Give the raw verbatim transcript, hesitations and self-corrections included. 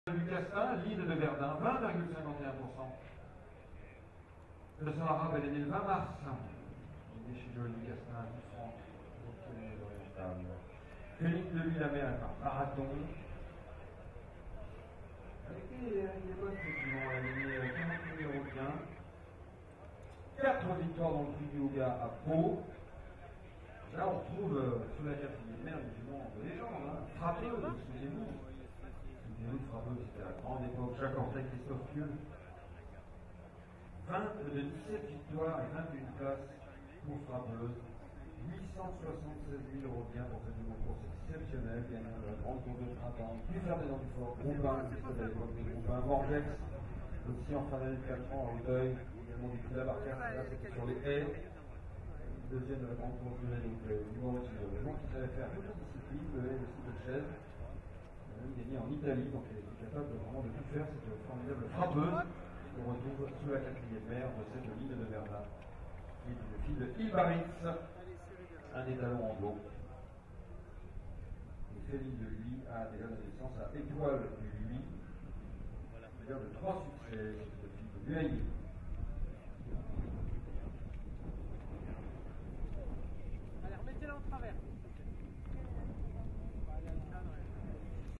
Du Castin, l'île de Verdun, vingt virgule cinquante et un pour cent. Le sang arabe, elle est née le vingt mars. Il est chez Joël du Castin à dix francs. Félix de Lui-la-Mer, marathon. Avec les, les bonnes effectivement, elle a gagné quarante numéros bien. quatre victoires dans le prix du Yoga à Pau. Là, on retrouve euh, sous la quatrième mer, évidemment, de légende, hein. Frappeuse, excusez-vous. Excusez-vous, Frappeuse, c'était à la grande époque. Jacques Ortec, Christophe Pieul. vingt de dix-sept victoires et vingt-et-une places pour Frappeuse. huit cent soixante-seize mille euros de gains pour cette nouvelle course exceptionnelle, gagnant de la grande course de printemps. Plus Ferdinand Dufort, Groupin, qui s'appelle à l'époque des Groupin, Morgex, aussi en fin d'année de quatre ans à Hauteuil, également du prix Labarcas, là c'était sur les haies. Deuxième de la grande course de l'année, donc euh, numéro de le gens qui savait faire toute la discipline, le haies, le cycle de chaise. Il gagné en Italie, donc elle était capable de, vraiment de tout faire, cette formidable frappeuse. On retrouve sous la quatrième mer de cette ligne de Verdun, qui est une fille de Ilbaritz, un étalon en dos. Et Céline de Lui a déjà la naissance à Étoile de Lui, c'est-à-dire de trois succès, cette fille de Buailly.